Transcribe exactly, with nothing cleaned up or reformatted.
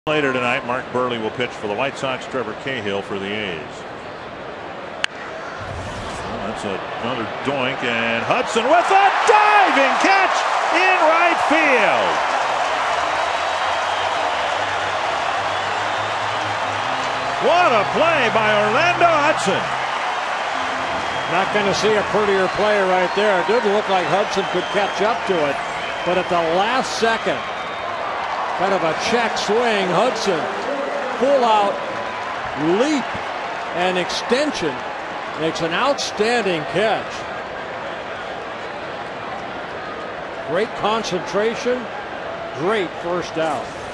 Later tonight, Mark Burley will pitch for the White Sox. Trevor Cahill for the A's. Well, that's another doink, and Hudson with a diving catch in right field. What a play by Orlando Hudson. Not going to see a prettier play right there. It didn't look like Hudson could catch up to it, but at the last second, kind of a check swing, Hudson full out leap and extension makes an outstanding catch. Great concentration, great first out.